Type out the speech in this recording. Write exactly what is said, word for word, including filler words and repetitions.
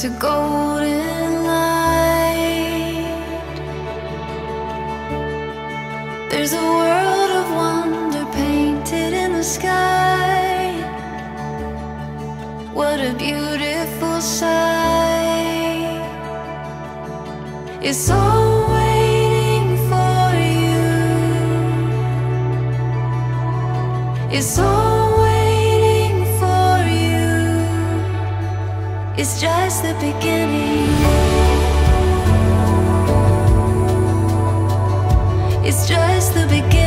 to golden light. There's a world of wonder painted in the sky. What a beautiful sight. It's all waiting for you. It's all waiting for you. It's just the beginning. It's just the beginning.